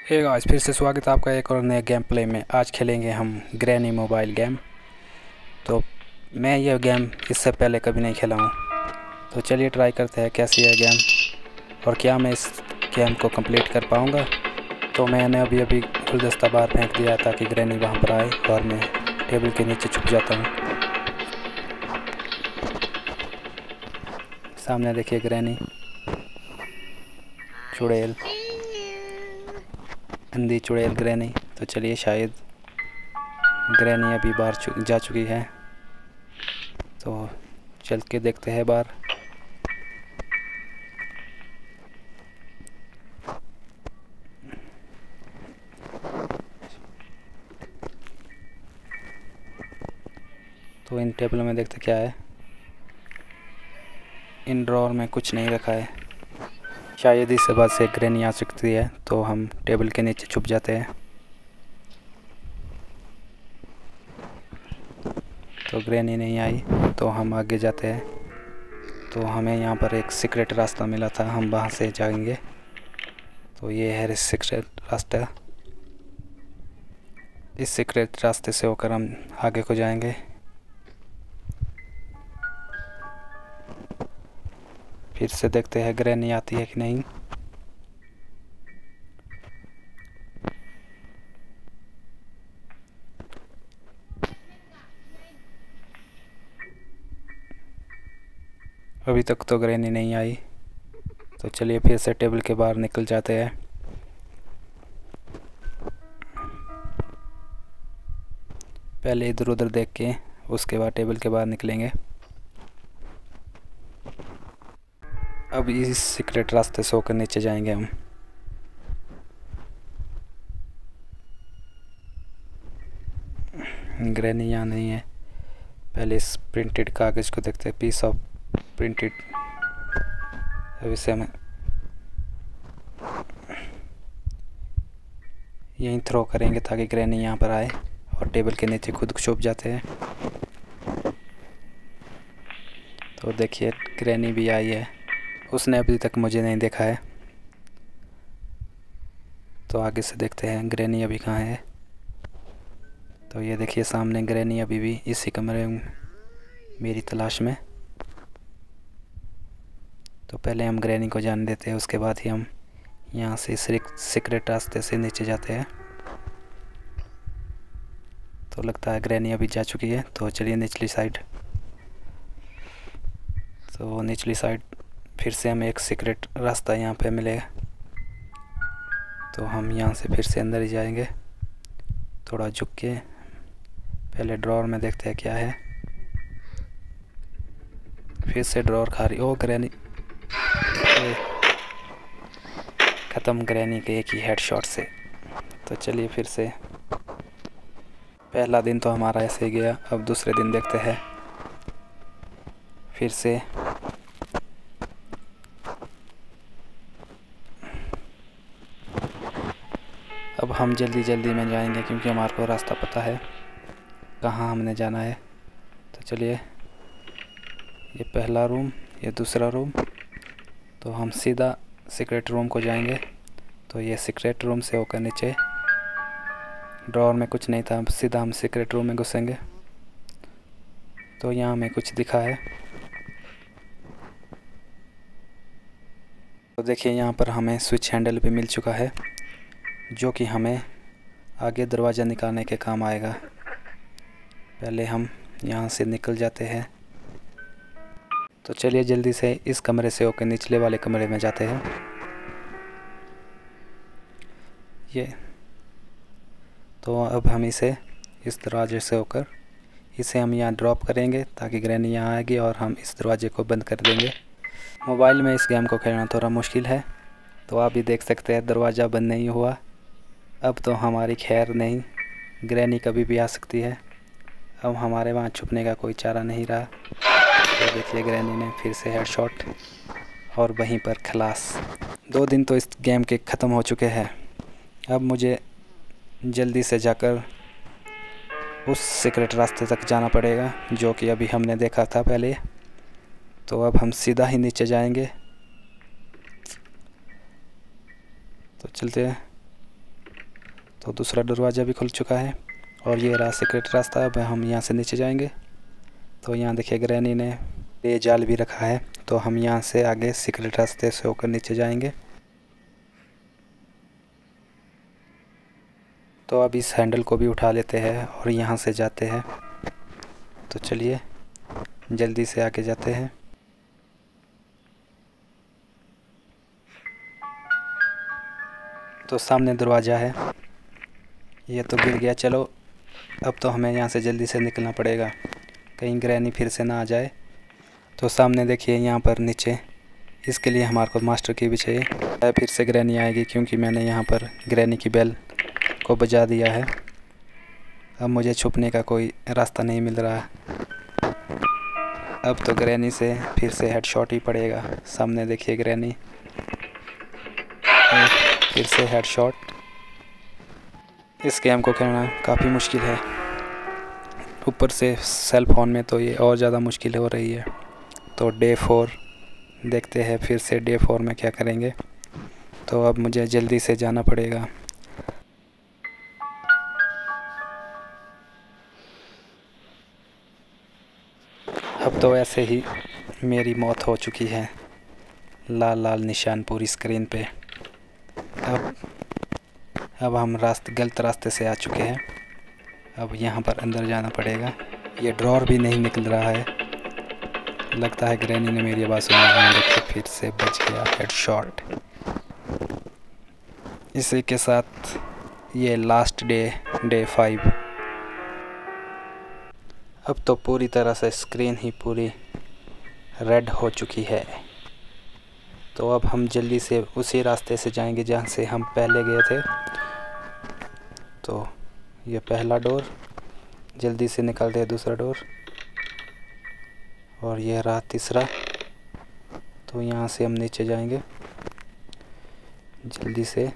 Hey guys, फिर से स्वागत है आपका एक और नए गेम प्ले में। आज खेलेंगे हम ग्रैनी मोबाइल गेम। तो मैं यह गेम इससे पहले कभी नहीं खेला हूँ, तो चलिए ट्राई करते हैं कैसी है गेम और क्या मैं इस गेम को कंप्लीट कर पाऊँगा। तो मैंने अभी गुलदस्ता बाहर फेंक दिया ताकि ग्रैनी वहाँ पर आए और मैं टेबल के नीचे छुप जाता हूँ। सामने देखिए ग्रैनी, चुड़ैल, अंधी चुड़ैल ग्रैनी। तो चलिए, शायद ग्रैनी अभी बाहर जा चुकी है, तो चल के देखते हैं बाहर। तो इन टेबल में देखते क्या है। इन ड्रॉर में कुछ नहीं रखा है, शायद इस बात से ग्रैनी आ सकती है, तो हम टेबल के नीचे छुप जाते हैं। तो ग्रैनी नहीं आई तो हम आगे जाते हैं। तो हमें यहाँ पर एक सीक्रेट रास्ता मिला था, हम वहाँ से जाएंगे। तो ये है सीक्रेट रास्ता। इस सीक्रेट रास्ते से होकर हम आगे को जाएंगे। फिर से देखते हैं ग्रैनी आती है कि नहीं। अभी तक तो ग्रैनी नहीं आई, तो चलिए फिर से टेबल के बाहर निकल जाते हैं। पहले इधर उधर देख के उसके बाद टेबल के बाहर निकलेंगे। अब इस सीक्रेट रास्ते से होकर नीचे जाएंगे हम। ग्रैनी यहाँ नहीं है। पहले इस प्रिंटेड कागज़ को देखते हैं, पीस ऑफ प्रिंटेड। अब इसे हमें यहीं थ्रो करेंगे ताकि ग्रैनी यहाँ पर आए और टेबल के नीचे खुद छुप जाते हैं। तो देखिए ग्रैनी भी आई है, उसने अभी तक मुझे नहीं देखा है। तो आगे से देखते हैं ग्रैनी अभी कहाँ है। तो ये देखिए सामने ग्रैनी अभी भी इसी कमरे में मेरी तलाश में। तो पहले हम ग्रैनी को जाने देते हैं, उसके बाद ही हम यहाँ से सीक्रेट रास्ते से नीचे जाते हैं। तो लगता है ग्रैनी अभी जा चुकी है, तो चलिए निचली साइड। तो निचली साइड फिर से हमें एक सीक्रेट रास्ता यहाँ पे मिलेगा, तो हम यहाँ से फिर से अंदर ही जाएंगे। थोड़ा झुक के पहले ड्रॉर में देखते हैं क्या है। फिर से ड्रॉर खाली। ओ ग्रैनी ख़त्म, ग्रैनी के एक ही हेडशॉट से। तो चलिए फिर से, पहला दिन तो हमारा ऐसे ही गया। अब दूसरे दिन देखते हैं फिर से। अब हम जल्दी जल्दी में जाएंगे क्योंकि हमारे को रास्ता पता है कहाँ हमने जाना है। तो चलिए, ये पहला रूम, ये दूसरा रूम। तो हम सीधा सीक्रेट रूम को जाएंगे। तो ये सीक्रेट रूम से होकर नीचे ड्रॉर में कुछ नहीं था, सीधा हम सीक्रेट रूम में घुसेंगे। तो यहाँ हमें कुछ दिखा है। तो देखिए यहाँ पर हमें स्विच हैंडल भी मिल चुका है, जो कि हमें आगे दरवाज़ा निकालने के काम आएगा। पहले हम यहाँ से निकल जाते हैं। तो चलिए जल्दी से इस कमरे से होकर निचले वाले कमरे में जाते हैं। ये तो अब हम इसे इस दरवाजे से होकर इसे हम यहाँ ड्रॉप करेंगे ताकि ग्रैनी यहाँ आएगी और हम इस दरवाजे को बंद कर देंगे। मोबाइल में इस गेम को खेलना थोड़ा मुश्किल है, तो आप भी देख सकते हैं दरवाज़ा बंद नहीं हुआ। अब तो हमारी खैर नहीं, ग्रैनी कभी भी आ सकती है। अब हमारे वहाँ छुपने का कोई चारा नहीं रहा। तो देखिए ग्रैनी ने फिर से हेडशॉट और वहीं पर खलास। 2 दिन तो इस गेम के ख़त्म हो चुके हैं। अब मुझे जल्दी से जाकर उस सीक्रेट रास्ते तक जाना पड़ेगा जो कि अभी हमने देखा था पहले। तो अब हम सीधा ही नीचे जाएंगे। तो चलते हैं। तो दूसरा दरवाज़ा भी खुल चुका है और ये रहा सीक्रेट रास्ता। अब हम यहाँ से नीचे जाएंगे। तो यहाँ देखिए ग्रैनी ने ये जाल भी रखा है, तो हम यहाँ से आगे सीक्रेट रास्ते से होकर नीचे जाएंगे। तो अब इस हैंडल को भी उठा लेते हैं और यहाँ से जाते हैं। तो चलिए जल्दी से आगे जाते हैं। तो सामने दरवाज़ा है, ये तो गिर गया। चलो अब तो हमें यहाँ से जल्दी से निकलना पड़ेगा, कहीं ग्रैनी फिर से ना आ जाए। तो सामने देखिए यहाँ पर नीचे, इसके लिए हमारे को मास्टर की भी चाहिए। फिर से ग्रैनी आएगी क्योंकि मैंने यहाँ पर ग्रैनी की बेल को बजा दिया है। अब मुझे छुपने का कोई रास्ता नहीं मिल रहा। अब तो ग्रैनी से फिर से हेडशॉट ही पड़ेगा। सामने देखिए ग्रैनी, फिर से हेडशॉट। इस गेम को खेलना काफ़ी मुश्किल है, ऊपर से सेल फोन में तो ये और ज़्यादा मुश्किल हो रही है। तो डे 4 देखते हैं, फिर से डे 4 में क्या करेंगे। तो अब मुझे जल्दी से जाना पड़ेगा। अब तो ऐसे ही मेरी मौत हो चुकी है, लाल लाल निशान पूरी स्क्रीन पे। अब हम गलत रास्ते से आ चुके हैं। अब यहाँ पर अंदर जाना पड़ेगा। ये ड्रॉर भी नहीं निकल रहा है। लगता है ग्रैनी ने मेरी आवाज़ सुनी, देखिए फिर से बच गया हेडशॉट। इसी के साथ ये लास्ट डे 5। अब तो पूरी तरह से स्क्रीन ही पूरी रेड हो चुकी है। तो अब हम जल्दी से उसी रास्ते से जाएंगे जहाँ से हम पहले गए थे। तो ये पहला डोर, जल्दी से निकालते हैं दूसरा डोर, और यह रहा तीसरा। तो यहाँ से हम नीचे जाएंगे जल्दी से।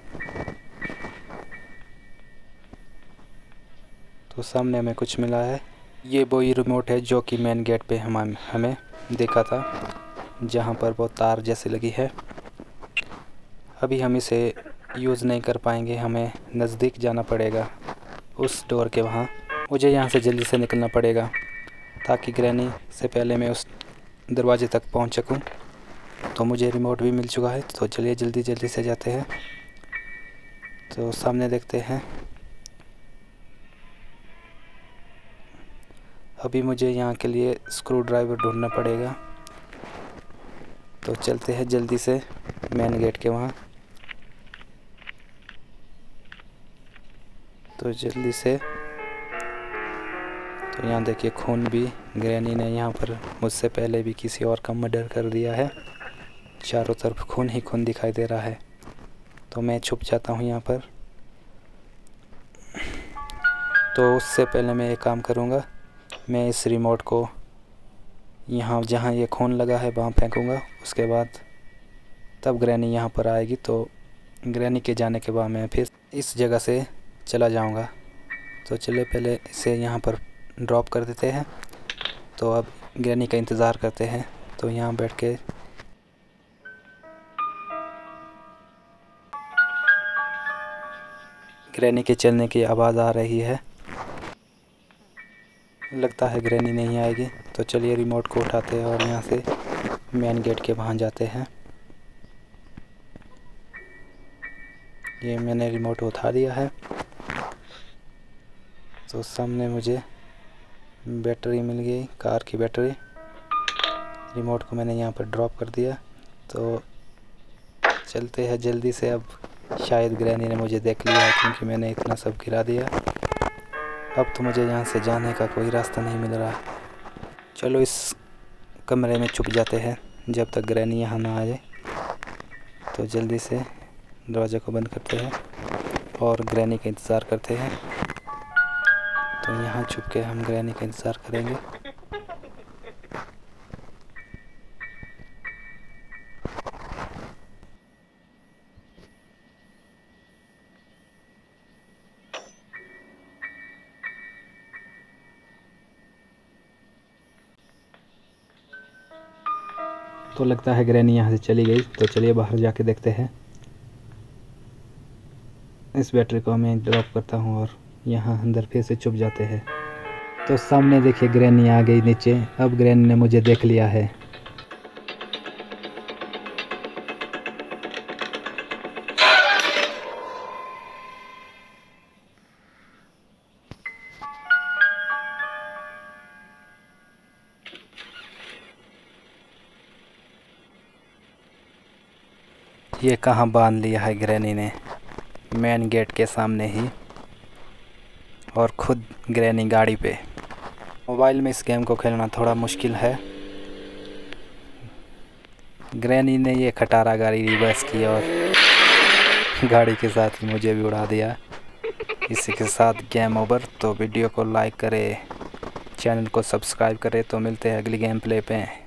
तो सामने हमें कुछ मिला है, ये वही रिमोट है जो कि मेन गेट पे हमें देखा था, जहाँ पर वो तार जैसी लगी है। अभी हम इसे यूज़ नहीं कर पाएंगे, हमें नज़दीक जाना पड़ेगा उस डोर के वहाँ। मुझे यहाँ से जल्दी से निकलना पड़ेगा ताकि ग्रैनी से पहले मैं उस दरवाजे तक पहुँच सकूँ। तो मुझे रिमोट भी मिल चुका है, तो चलिए जल्दी से जाते हैं। तो सामने देखते हैं। अभी मुझे यहाँ के लिए स्क्रू ड्राइवर ढूंढना पड़ेगा। तो चलते हैं जल्दी से मेन गेट के वहाँ। तो जल्दी से, तो यहाँ देखिए खून भी, ग्रैनी ने यहाँ पर मुझसे पहले भी किसी और का मर्डर कर दिया है। चारों तरफ खून ही खून दिखाई दे रहा है। तो मैं छुप जाता हूँ यहाँ पर। तो उससे पहले मैं एक काम करूँगा, मैं इस रिमोट को यहाँ जहाँ ये खून लगा है वहाँ फेंकूँगा। उसके बाद तब ग्रैनी यहाँ पर आएगी। तो ग्रैनी के जाने के बाद मैं फिर इस जगह से चला जाऊँगा। तो चलिए पहले इसे यहाँ पर ड्रॉप कर देते हैं। तो अब ग्रैनी का इंतज़ार करते हैं। तो यहाँ बैठ के ग्रैनी के चलने की आवाज़ आ रही है। लगता है ग्रैनी नहीं आएगी। तो चलिए रिमोट को उठाते हैं और यहाँ से मेन गेट के वहाँ जाते हैं। ये मैंने रिमोट उठा दिया है। तो सामने मुझे बैटरी मिल गई, कार की बैटरी। रिमोट को मैंने यहाँ पर ड्रॉप कर दिया। तो चलते हैं जल्दी से। अब शायद ग्रैनी ने मुझे देख लिया है क्योंकि मैंने इतना सब गिरा दिया। अब तो मुझे यहाँ से जाने का कोई रास्ता नहीं मिल रहा। चलो इस कमरे में छुप जाते हैं जब तक ग्रैनी यहाँ ना आ जाए। तो जल्दी से दरवाज़े को बंद करते हैं और ग्रैनी का इंतज़ार करते हैं। तो यहाँ छुप के हम ग्रैनी का इंतज़ार करेंगे। तो लगता है ग्रैनी यहाँ से चली गई। तो चलिए बाहर जाके देखते हैं। इस बैटरी को मैं ड्रॉप करता हूँ और यहाँ अंदर फिर से छुप जाते हैं। तो सामने देखिए ग्रैनी आ गई नीचे। अब ग्रैनी ने मुझे देख लिया है। ये कहाँ बांध लिया है ग्रैनी ने, मेन गेट के सामने ही, और खुद ग्रैनी गाड़ी पे। मोबाइल में इस गेम को खेलना थोड़ा मुश्किल है। ग्रैनी ने ये खटारा गाड़ी रिवर्स की और गाड़ी के साथ ही मुझे भी उड़ा दिया। इसी के साथ गेम ओवर। तो वीडियो को लाइक करें, चैनल को सब्सक्राइब करें। तो मिलते हैं अगली गेम प्ले पे।